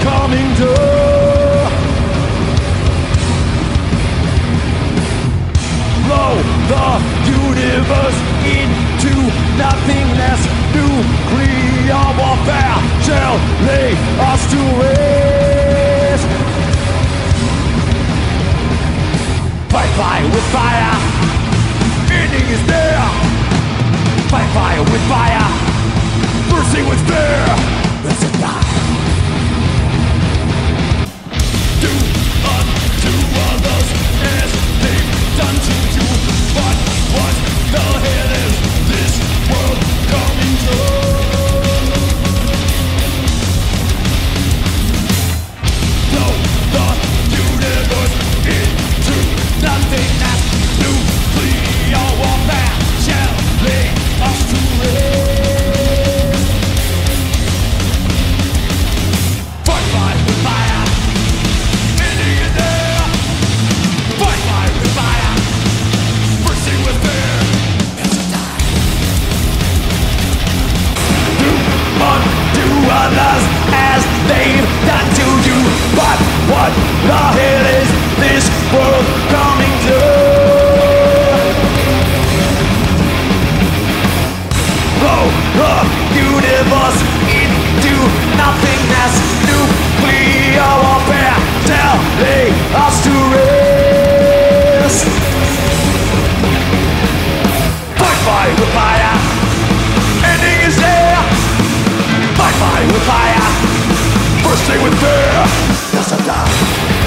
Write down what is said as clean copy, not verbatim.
coming to. Blow the universe into nothingness. Nuclear warfare shall lay us to rest. Fight fire with fire, ending is there. Fight fire with fire, bursting with fear. Let's die. Do unto others as they've done to you. But what the hell is this world coming to? Blow the universe into nothingness. Nuclear warfare shall lay us to rest. Fight fire with fire, ending it there. Fight fire with fire, bursting with fear. Let's die. Do unto others as they've done to you. But what the hell is this world coming to? Blow the universe into nothingness. Nuclear warfare shall lay us to rest. Fight fire with fire, ending is there. Fight fire with fire, bursting with fear. Let's die.